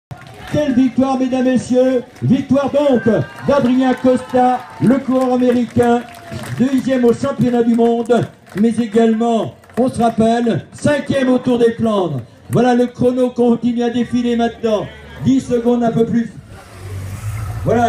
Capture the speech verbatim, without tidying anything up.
Quelle victoire, mesdames, messieurs! Victoire donc d'Adrien Costa, le coureur américain, deuxième au championnat du monde, mais également, on se rappelle, cinquième au Tour des Flandres. Voilà, le chrono continue à défiler maintenant. dix secondes un peu plus. Voilà.